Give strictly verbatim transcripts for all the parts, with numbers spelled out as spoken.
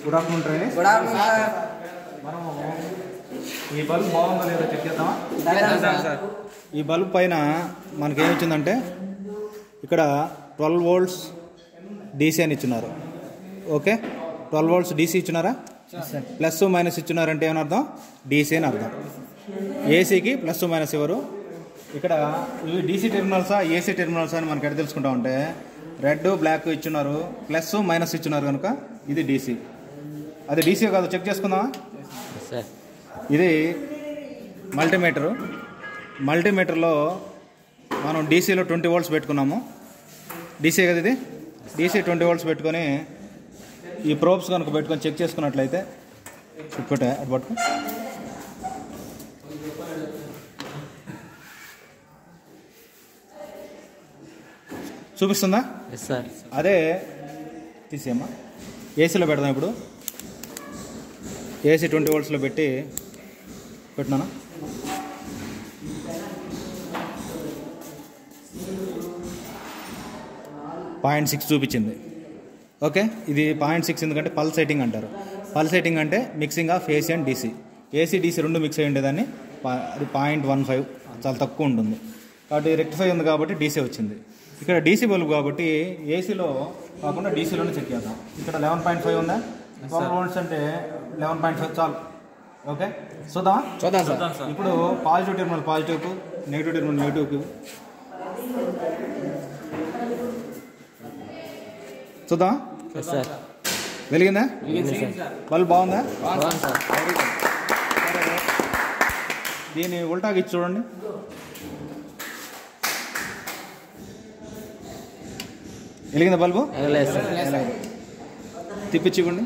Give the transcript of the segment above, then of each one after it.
Good afternoon training. Good afternoon sir. మనము ఈ bulb బాగుందో లేదో చెక్ చేద్దామా సార్? ఈ బల్బ్ పైన మనకేమి ఇచ్చిందంటే ఇక్కడ ట్వెల్వ్ వోల్ట్స్ డీసీ అని ఇచ్చినారు. ఓకే, ట్వెల్వ్ వోల్ట్స్ డీసీ ఇచ్చినారా? ప్లస్ మైనస్ ఇచ్చినారంటే ఏమని అర్థం? డీసీ అని అర్థం. ఏసీకి ప్లస్ మైనస్ ఇవ్వరు. ఇక్కడ ఇవి డీసీ టెర్మినల్సా ఏసీ టెర్మినల్సా అని మనకి ఎక్కడ తెలుసుకుంటామంటే రెడ్ బ్లాక్ ఇచ్చున్నారు, ప్లస్ మైనస్ ఇచ్చున్నారు కనుక ఇది డీసీ. అది డీసీ కాదు, చెక్ చేసుకుందామా? ఇది మల్టీమీటరు. మల్టీమీటర్లో మనం డీసీలో ట్వంటీ వోల్ట్స్ పెట్టుకున్నాము. డీసీ కదా ఇది, డీసీ ట్వంటీ వోల్ట్స్ పెట్టుకొని ఈ ప్రోబ్స్ కనుక పెట్టుకొని చెక్ చేసుకున్నట్లయితే ఇప్పటే అటు పట్టుకు చూపిస్తుందా? అదే తీసేయమ్మా. ఏసీలో పెడదాం. ఇప్పుడు ఏసీ ట్వంటీ వోల్ట్స్లో పెట్టి పెట్టినానా? పాయింట్ సిక్స్ చూపించింది. ఓకే, ఇది పాయింట్ సిక్స్ ఎందుకంటే పల్సేటింగ్ అంటారు. పల్సేటింగ్ అంటే mixing of AC and DC. AC DC రెండు మిక్స్ అయ్యి ఉండేదాన్ని అది పాయింట్ వన్ ఫైవ్ చాలా తక్కువ ఉంటుంది. కాబట్టి రెక్టిఫై ఉంది కాబట్టి డీసీ వచ్చింది. ఇక్కడ డీసీ బల్బ్ కాబట్టి ఏసీలో కాకుండా డీసీలోనే చెక్ చేద్దాం. ఇక్కడ లెవెన్ పాయింట్ ఫైవ్ ఉందా? ట్వెల్వ్ వోల్ట్స్ అంటే లెవెన్ పాయింట్ ఫైవ్ చాలు. ఓకే, చూద్దామా? చూద్దాం సార్. ఇప్పుడు పాజిటివ్ టెర్మినల్ పాజిటివ్కు, నెగిటివ్ టెర్మినల్ నెగిటివ్కు చూద్దామా? వెలిగిందా? బల్బ్ బాగుందా? దీన్ని ఉల్టాకి ఇచ్చి చూడండి. వెలిగిందా బల్బు? తిప్పించి ఇవ్వండి.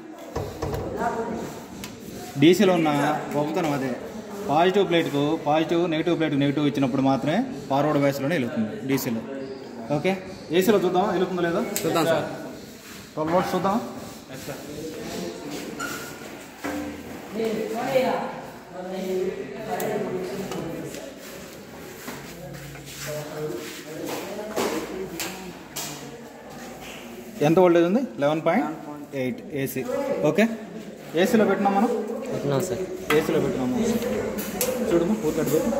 డీసీలో ఉన్న గొప్పతనం అదే. పాజిటివ్ ప్లేట్కు పాజిటివ్, నెగిటివ్ ప్లేట్కు నెగిటివ్ ఇచ్చినప్పుడు మాత్రమే ఫార్వర్డ్ బయాస్లోనే వెలుగుతుంది డీసీలో. ఓకే, ఏసీలో చూద్దాం వెలుగుతుందో లేదో. చూద్దాం సార్. ట్వెల్వ్ వోల్ట్స్ చూద్దాం. ఎంత వోల్టేజ్ ఉంది? Eleven point eight AC. Okay, ఏసీలో పెట్టినాం మనం. పెట్టినాం సార్. ఏసీలో పెట్టినాము. చూడము పూర్తి పెట్టు.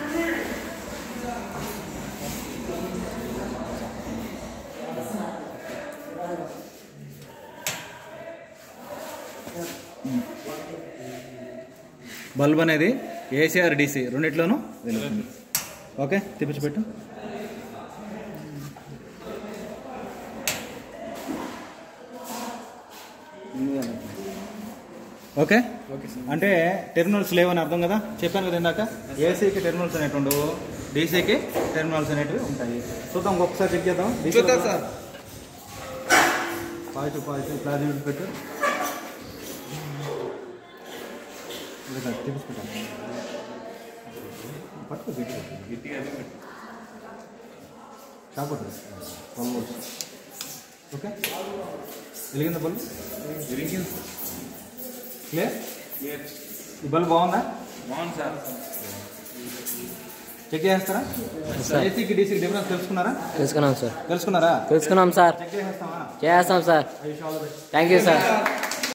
బల్బ్ అనేది ఏసీ ఆర్ డీసీ రెండిట్లోనూ వెలుగుతుంది. ఓకే, తిప్పించి పెట్టు. ఓకే, అంటే టెర్మినల్స్ లేవని అర్థం కదా, చెప్పాను కదా ఇందాక. ఏసీకి టెర్మినల్స్ అనేవి ఉండవు, డీసీకి టెర్మినల్స్ అనేటివి ఉంటాయి. చూద్దాం, ఇంకొకసారి చెక్ చేద్దాం. సార్ పాజిటివ్ పాజిటివ్ పాజిటివ్ పెట్టు. పట్టుకో గట్టిగా షాప్. ఓకే, వెలిగిందా బల్బ్? క్లియర్? ఈ బల్బ్ బాగుందా? బాగుంది సార్. చెక్ చేస్తారా? ఏసీకి డీసీకి డిఫరెన్స్ తెలుసుకున్నారా? తెలుసుకున్నాం సార్. తెలుసుకున్నారా? తెలుసుకున్నాం సార్. చెక్ చేస్తామా? చేస్తాం సార్. Thank you sir.